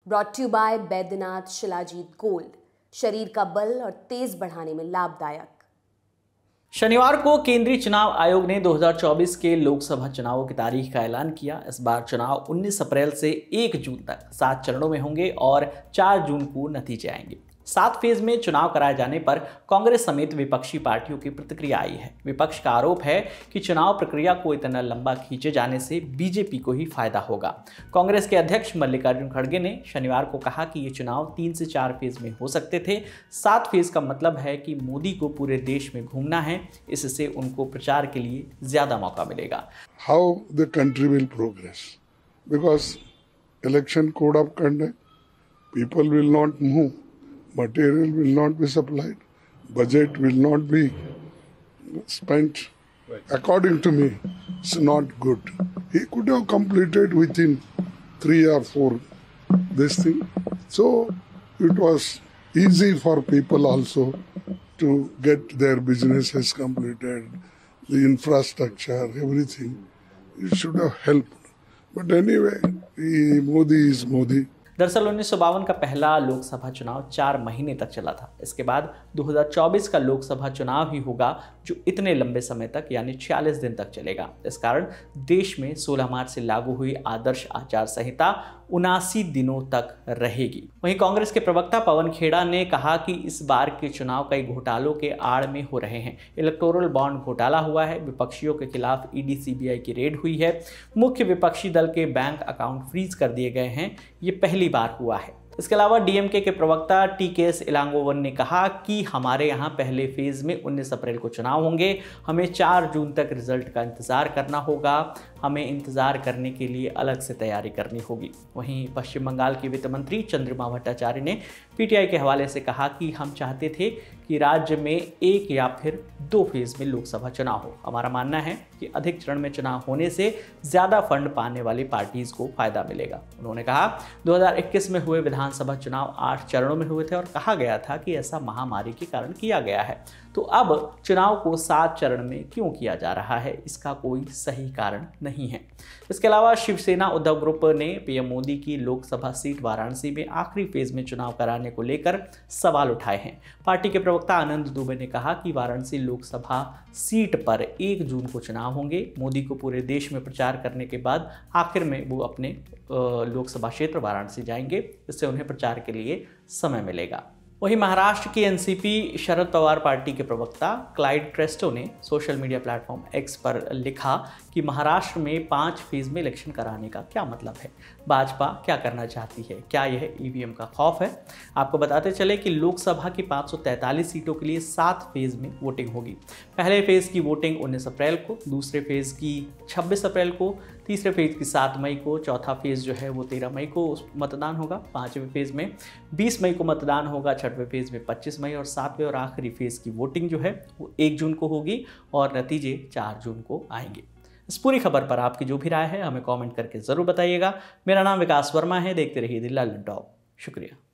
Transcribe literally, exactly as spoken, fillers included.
Brought to by Baidyanath Shilajit gold, शरीर का बल और तेज बढ़ाने में लाभदायक। शनिवार को केंद्रीय चुनाव आयोग ने दो हज़ार चौबीस के लोकसभा चुनावों की तारीख का ऐलान किया। इस बार चुनाव उन्नीस अप्रैल से एक जून तक सात चरणों में होंगे और चार जून को नतीजे आएंगे। सात फेज में चुनाव कराए जाने पर कांग्रेस समेत विपक्षी पार्टियों की प्रतिक्रिया आई है। विपक्ष का आरोप है कि चुनाव प्रक्रिया को इतना लंबा खींचे जाने से बीजेपी को ही फायदा होगा। कांग्रेस के अध्यक्ष मल्लिकार्जुन खड़गे ने शनिवार को कहा कि ये चुनाव तीन से चार फेज में हो सकते थे। सात फेज का मतलब है कि मोदी को पूरे देश में घूमना है, इससे उनको प्रचार के लिए ज्यादा मौका मिलेगा। How the country will progress, because election code of conduct, people will not move, material will not be supplied, budget will not be spent. According to me, it's not good. He could have completed within three or four this thing. So it was easy for people also to get their businesses completed, the infrastructure, everything. It should have helped. But anyway, he, Modi is Modi. दरअसल उन्नीस सौ बावन का पहला लोकसभा चुनाव चार महीने तक चला था। इसके बाद दो हज़ार चौबीस का लोकसभा चुनाव ही होगा जो इतने लंबे समय तक यानी छियालीस दिन तक चलेगा। इस कारण देश में सोलह मार्च से लागू हुई आदर्श आचार संहिता उनासी दिनों तक रहेगी। वहीं कांग्रेस के प्रवक्ता पवन खेड़ा ने कहा कि इस बार के चुनाव कई घोटालों के आड़ में हो रहे हैं। इलेक्टोरल बॉन्ड घोटाला हुआ है, विपक्षियों के खिलाफ ईडी सीबीआई की रेड हुई है, मुख्य विपक्षी दल के बैंक अकाउंट फ्रीज कर दिए गए हैं। ये पहली बार हुआ है। इसके अलावा डीएमके के प्रवक्ता टी के एस इलांगोवन ने कहा कि हमारे यहाँ पहले फेज में उन्नीस अप्रैल को चुनाव होंगे, हमें चार जून तक रिजल्ट का इंतजार करना होगा, हमें इंतजार करने के लिए अलग से तैयारी करनी होगी। वहीं पश्चिम बंगाल के वित्त मंत्री चंद्रिमा भट्टाचार्य ने पीटीआई के हवाले से कहा कि हम चाहते थे कि राज्य में एक या फिर दो फेज में लोकसभा चुनाव हो। हमारा मानना है कि अधिक चरण में चुनाव होने से ज्यादा फंड पाने वाली पार्टीज को फायदा मिलेगा। उन्होंने कहा दो हज़ार इक्कीस में हुए विधानसभा चुनाव आठ चरणों में हुए थे और कहा गया था कि ऐसा महामारी के कारण किया गया है, तो अब चुनाव को सात चरण में क्यों किया जा रहा है, इसका कोई सही कारण नहीं है। इसके अलावा शिवसेना उद्धव ग्रुप ने पीएम मोदी की लोकसभा सीट वाराणसी में आखिरी फेज में चुनाव कराने को लेकर सवाल उठाए हैं। पार्टी के प्रवक्ता आनंद दुबे ने कहा कि वाराणसी लोकसभा सीट पर एक जून को चुनाव होंगे। मोदी को पूरे देश में प्रचार करने के बाद आखिर में वो अपने लोकसभा क्षेत्र वाराणसी जाएंगे, इससे उन्हें प्रचार के लिए समय मिलेगा। वहीं महाराष्ट्र की एनसीपी शरद पवार पार्टी के प्रवक्ता क्लाइड क्रेस्टो ने सोशल मीडिया प्लेटफॉर्म एक्स पर लिखा कि महाराष्ट्र में पांच फेज में इलेक्शन कराने का क्या मतलब है, भाजपा क्या करना चाहती है, क्या यह ईवीएम का खौफ है। आपको बताते चले कि लोकसभा की पाँच सौ तैंतालीस सीटों के लिए सात फेज में वोटिंग होगी। पहले फेज की वोटिंग उन्नीस अप्रैल को, दूसरे फेज की छब्बीस अप्रैल को, तीसरे फेज की सात मई को, चौथा फेज जो है वो तेरह मई को मतदान होगा, पांचवें फेज में बीस मई को मतदान होगा, छठवें फेज में पच्चीस मई और सातवें और आखिरी फेज की वोटिंग जो है वो एक जून को होगी और नतीजे चार जून को आएंगे। इस पूरी खबर पर आपकी जो भी राय है हमें कमेंट करके जरूर बताइएगा। मेरा नाम विकास वर्मा है, देखते रहिए दिल्ला टॉप। शुक्रिया।